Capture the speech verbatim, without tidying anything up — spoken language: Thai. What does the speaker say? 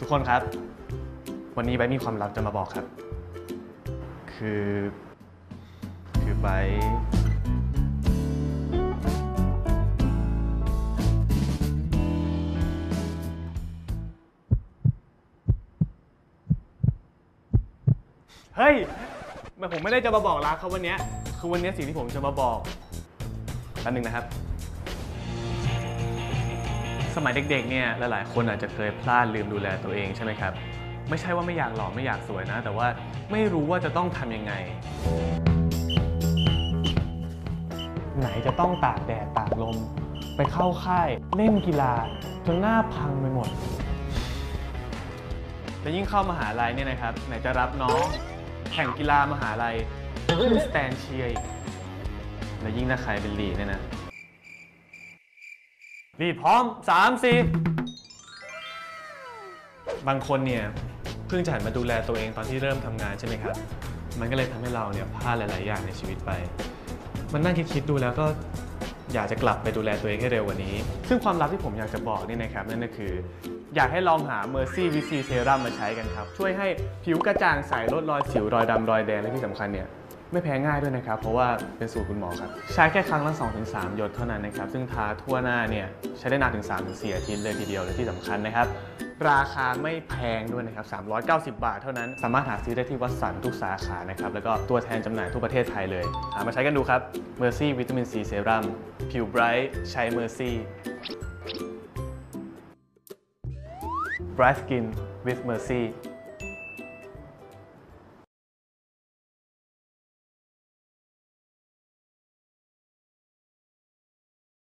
ทุกคนครับวันนี้ไบร์ทมีความลับจะมาบอกครับคือคือไบร์ทเฮ้ยมันผมไม่ได้จะมาบอกรักเขาวันนี้คือวันนี้สิ่งที่ผมจะมาบอกแป๊บนึงนะครับสมัยเด็กๆเนี่ยหลายๆคนอาจจะเคยพลาดลืมดูแลตัวเองใช่ไหมครับไม่ใช่ว่าไม่อยากหล่อไม่อยากสวยนะแต่ว่าไม่รู้ว่าจะต้องทำยังไงไหนจะต้องตากแดดตากลมไปเข้าค่ายเล่นกีฬาจนหน้าพังไปหมดและยิ่งเข้ามหาลัยเนี่ยนะครับไหนจะรับน้องแข่งกีฬามหาลัยขึ้นสแตนเชียร์อีกและยิ่งถ้าใครเป็นลีดเนี่ยนะลีดพร้อมสามสี่บางคนเนี่ยเพิ่งจะหันมาดูแลตัวเองตอนที่เริ่มทำงานใช่ไหมครับมันก็เลยทำให้เราเนี่ยพลาดหลายๆอย่างในชีวิตไปมันนั่งคิดๆดูแล้วก็อยากจะกลับไปดูแลตัวเองให้เร็วกว่านี้ซึ่งความลับที่ผมอยากจะบอกนี่นะครับนั่นก็คืออยากให้ลองหา Mercy วี ซี Serum มาใช้กันครับช่วยให้ผิวกระจ่างใสลดรอยสิวรอยดำรอยแดงและที่สำคัญเนี่ยไม่แพ้ง่ายด้วยนะครับเพราะว่าเป็นสูตรคุณหมอครับใช้แค่ครั้งละ สองถึงสาม หยดเท่านั้นนะครับซึ่งทาทั่วหน้าเนี่ยใช้ได้นานถึง สามถึงสี่ อาทิตย์เลยทีเดียวและที่สำคัญนะครับราคาไม่แพงด้วยนะครับสามร้อยเก้าสิบบาทเท่านั้นสามารถหาซื้อได้ที่วัตสันทุกสาขานะครับแล้วก็ตัวแทนจำหน่ายทั่วประเทศไทยเลยหามาใช้กันดูครับ Mercy วิตามิน ซี Serum ผิวไบรท์ใช้ Mercy Bright Skin with Mercy